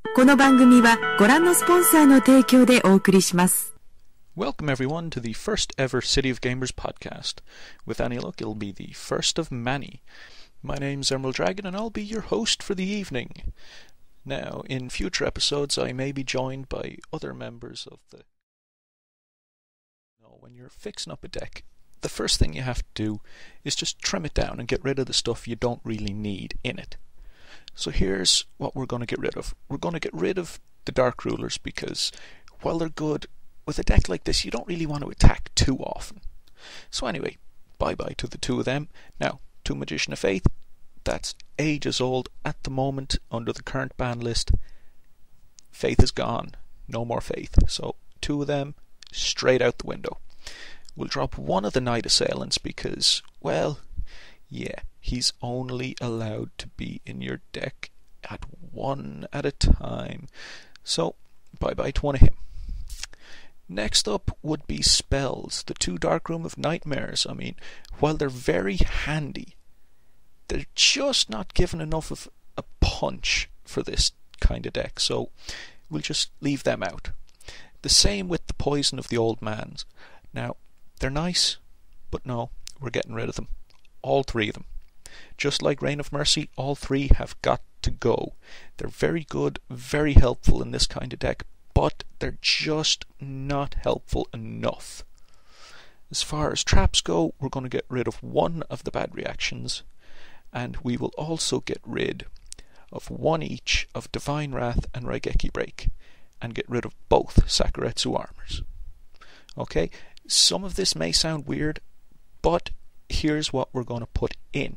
この番組はご覧のスポンサーの提供でお送りします。 Welcome everyone to the first ever City of Gamers podcast. With any luck, it'll be the first of many. My name's EmeraldDragon and I'll be your host for the evening. Now, in future episodes, I may be joined by other members of the... When you're fixing up a deck, the first thing you have to do is just trim it down and get rid of the stuff you don't really need in it. So here's what we're going to get rid of. We're going to get rid of the Dark Rulers because, while they're good, with a deck like this you don't really want to attack too often. So anyway, bye-bye to the two of them. Now, to Magician of Faith, that's ages old at the moment under the current ban list. Faith is gone. No more Faith. So, two of them, straight out the window. We'll drop one of the Knight Assailants because, well, yeah, he's only allowed to be in your deck at one at a time. So, bye-bye to one of him. Next up would be spells. The two Darkroom of Nightmares. I mean, while they're very handy, they're just not given enough of a punch for this kind of deck. So, we'll just leave them out. The same with the Poison of the Old Mans. Now, they're nice, but no, we're getting rid of them. All three of them. Just like Reign of Mercy, all three have got to go. They're very good, very helpful in this kind of deck, but they're just not helpful enough. As far as traps go, we're going to get rid of one of the bad reactions, and we will also get rid of one each of Divine Wrath and Raigeki Break, and get rid of both Sakuretsu Armors. Okay, some of this may sound weird, but here's what we're going to put in.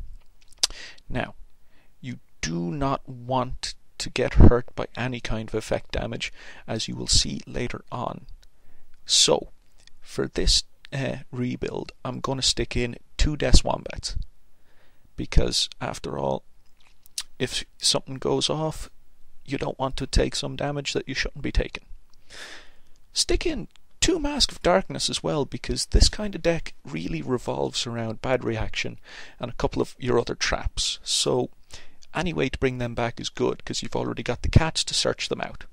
Now, you do not want to get hurt by any kind of effect damage, as you will see later on. So, for this rebuild, I'm going to stick in 2 Death Wombats. Because, after all, if something goes off, you don't want to take some damage that you shouldn't be taking. Stick in 2 Mask of Darkness as well, because this kind of deck really revolves around bad reaction and a couple of your other traps. So any way to bring them back is good, because you've already got the cats to search them out.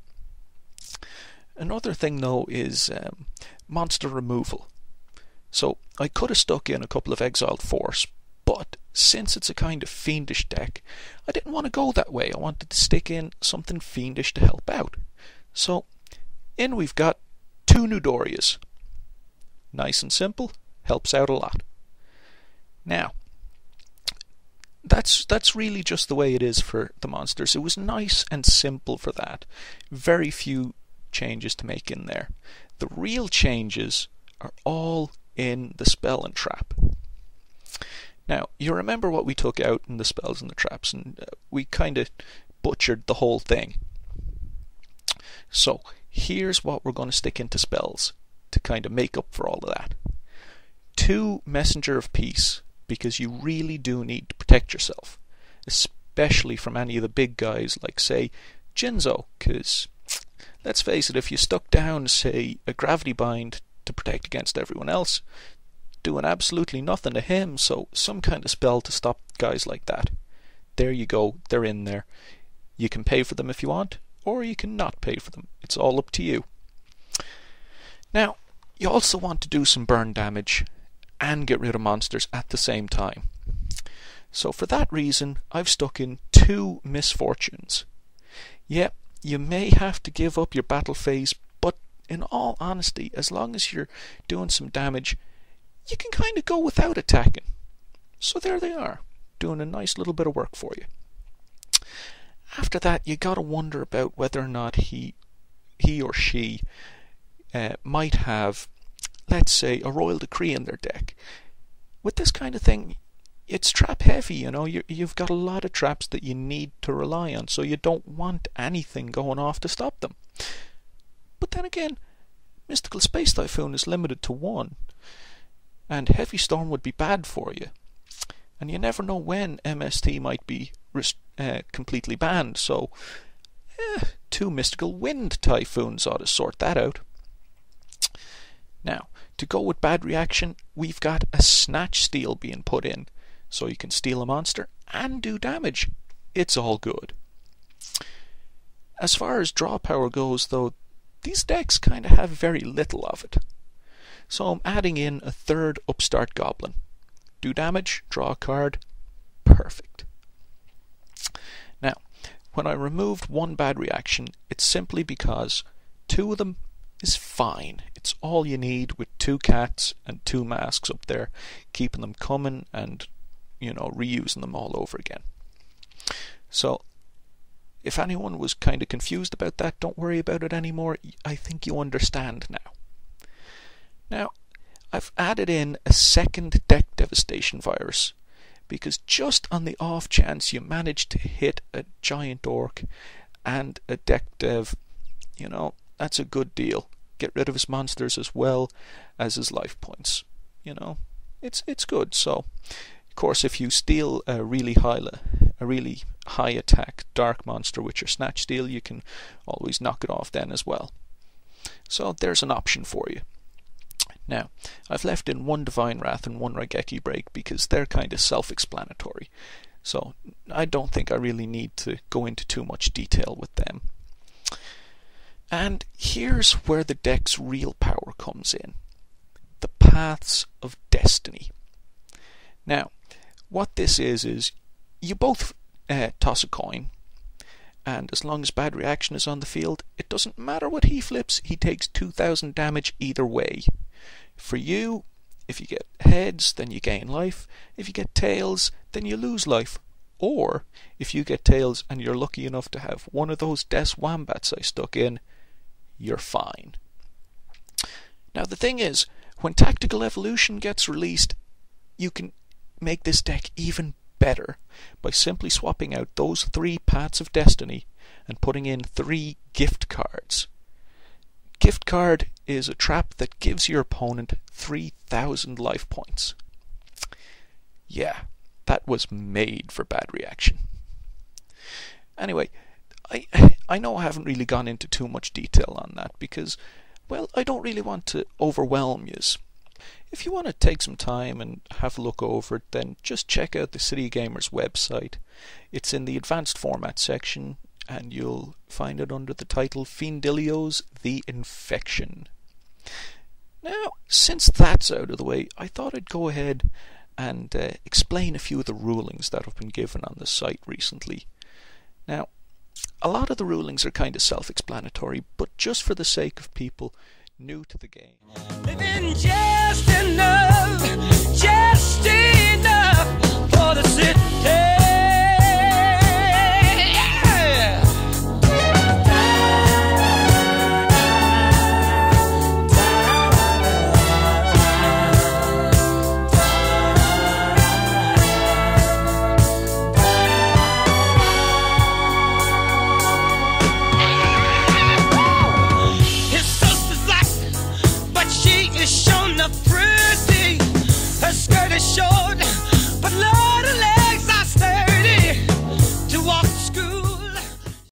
Another thing though is monster removal. So I could have stuck in a couple of Exiled Force, but since it's a kind of fiendish deck, I didn't want to go that way. I wanted to stick in something fiendish to help out. So in we've got 2 Nudorias. Nice and simple, helps out a lot. Now, that's really just the way it is for the monsters. It was nice and simple for that. Very few changes to make in there. The real changes are all in the spell and trap. Now, you remember what we took out in the spells and the traps, and we kind of butchered the whole thing. So, here's what we're going to stick into spells to kind of make up for all of that. 2 Messenger of Peace, because you really do need to protect yourself, especially from any of the big guys like, say, Jinzo, because, let's face it, if you stuck down, say, a Gravity Bind to protect against everyone else, doing absolutely nothing to him, so some kind of spell to stop guys like that. There you go, they're in there. You can pay for them if you want, or you can not pay for them. It's all up to you. Now, you also want to do some burn damage and get rid of monsters at the same time. So for that reason, I've stuck in 2 Misfortunes. Yep, you may have to give up your battle phase, but in all honesty, as long as you're doing some damage, you can kind of go without attacking. So there they are, doing a nice little bit of work for you. After that, you gotta wonder about whether or not he or she might have, let's say, a Royal Decree in their deck. With this kind of thing, it's trap heavy, you know. You've got a lot of traps that you need to rely on, so you don't want anything going off to stop them. But then again, Mystical Space Typhoon is limited to 1, and Heavy Storm would be bad for you. And you never know when MST might be completely banned, so 2 Mystical Wind Typhoons ought to sort that out. Now, to go with bad reaction, we've got a Snatch Steal being put in, so you can steal a monster and do damage. It's all good. As far as draw power goes, though, these decks kind of have very little of it. So I'm adding in a third upstart goblin. Do damage, draw a card, perfect. Now, when I removed one bad reaction, it's simply because 2 of them is fine. It's all you need with 2 cats and 2 masks up there, keeping them coming and, reusing them all over again. So, if anyone was kind of confused about that, don't worry about it anymore. I think you understand now. Now, I've added in a second deck devastation virus, because just on the off chance you manage to hit a giant orc and a deck dev, that's a good deal. Get rid of his monsters as well as his life points. It's good. So, of course, if you steal a really high attack dark monster with your snatch steal, you can always knock it off then as well. So there's an option for you. Now, I've left in 1 Divine Wrath and 1 Raigeki Break because they're kind of self-explanatory. So I don't think I really need to go into too much detail with them. And here's where the deck's real power comes in. The Paths of Destiny. Now, what this is you both toss a coin, and as long as bad reaction is on the field, it doesn't matter what he flips, he takes 2,000 damage either way. For you, if you get heads, then you gain life. If you get tails, then you lose life. Or, if you get tails and you're lucky enough to have one of those Death Wombats I stuck in, you're fine. Now the thing is, when Tactical Evolution gets released, you can make this deck even better by simply swapping out those 3 Paths of Destiny and putting in 3 gift cards. Gift card is a trap that gives your opponent 3,000 life points. Yeah, that was made for bad reaction. Anyway, I know I haven't really gone into too much detail on that because, well, I don't really want to overwhelm yous. If you want to take some time and have a look over it, then just check out the City Gamers website. It's in the advanced format section, and you'll find it under the title Fiendilio's The Infection. Now, since that's out of the way, I thought I'd go ahead and explain a few of the rulings that have been given on the site recently. Now, a lot of the rulings are kind of self-explanatory, but just for the sake of people new to the game.